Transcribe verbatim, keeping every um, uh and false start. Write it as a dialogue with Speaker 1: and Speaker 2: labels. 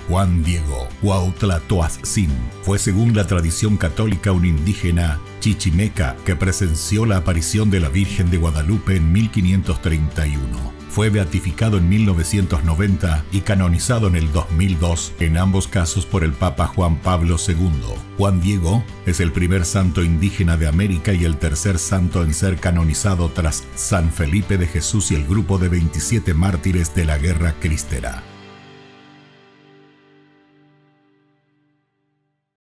Speaker 1: Juan Diego Cuauhtlatoatzin fue, según la tradición católica, un indígena chichimeca que presenció la aparición de la Virgen de Guadalupe en mil quinientos treinta y uno. Fue beatificado en mil novecientos noventa y canonizado en el dos mil dos, en ambos casos por el Papa Juan Pablo segundo. Juan Diego es el primer santo indígena de América y el tercer santo en ser canonizado tras San Felipe de Jesús y el grupo de veintisiete mártires de la Guerra Cristera.